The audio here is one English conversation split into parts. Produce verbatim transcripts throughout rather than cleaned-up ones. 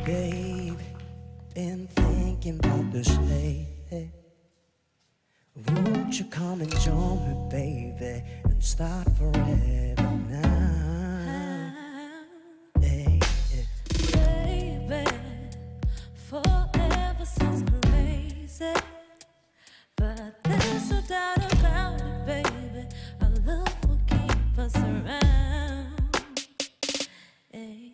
Babe, been thinking about this lately. Won't you come and join me, baby, and start forever now? Baby, baby, forever sounds crazy, but there's no doubt about it, baby. Our love will keep us around. Hey.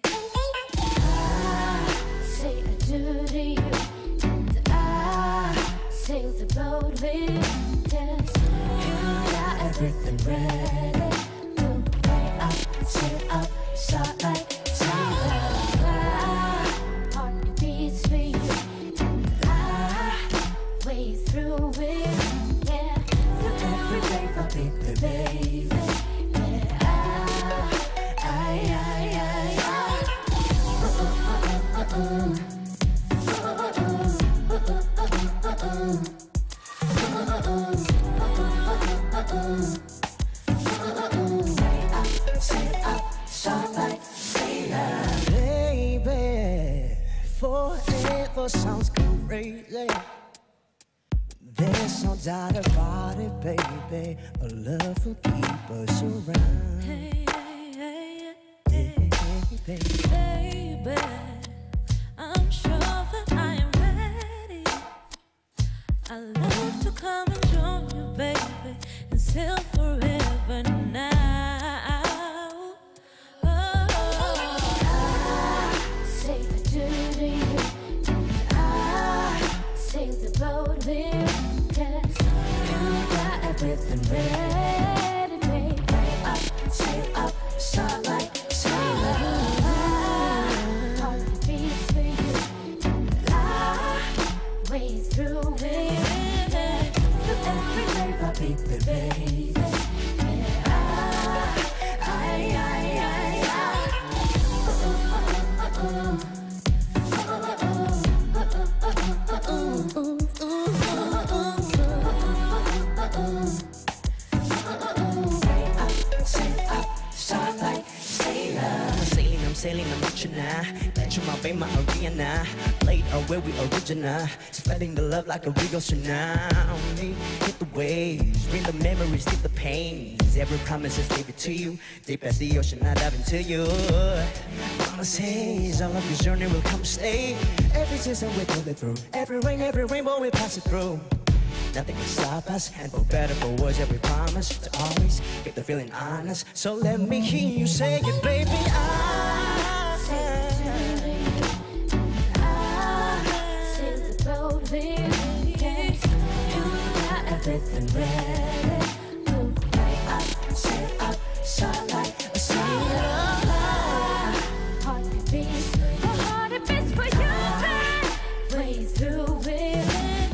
I say I do to you, and I sail the boat with us. You got everything ready. Look way up, sail up, start like sailor. My heart beats for you, and I wade through it. Yeah, through every wave I'll be the baby. baby, forever sounds crazy. There's no doubt about it, baby. Our love will keep us around. Hey, hey, hey, hey, hey, baby, I'm sure that I am ready. I love to come and join you, baby, and sail forever now. Oh, I say I do to you, and I sail the boat with, 'cause you got everything ready, baby. Way up, sail up, start like sailor. Heart beats for you, and I wade through it. Through every wave I'll be the baby. Yeah, I, I, I, I, I'm sailing, I'm reaching now. Bet you my baby, my arena. Played out where we original. Spreading the love like a real tsunami. Hit the waves, bring the memories, deep the pains. Every promise is gave it to you. Deep as the ocean, I dive into you. Mama says all of this journey will come stay. Every season we pull it through. Every rain, every rainbow we pass it through. Nothing can stop us, and for better, for worse, every promise to always keep the feeling honest. So let me hear you say it, baby. I say to you, I sail the boat with, yes, you got everything ready. Look way up, sail up, start like a sailor. Heart beats, my heart beats for you, babe. Way through it.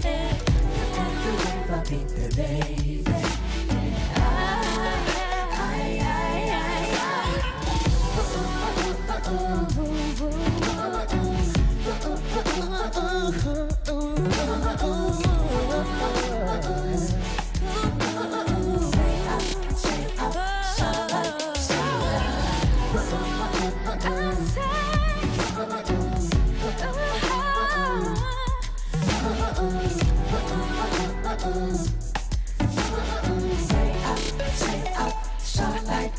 I'll be the baby. Yeah, I, I, I, I, I. Ooh, ooh, ooh, say up, say up, start like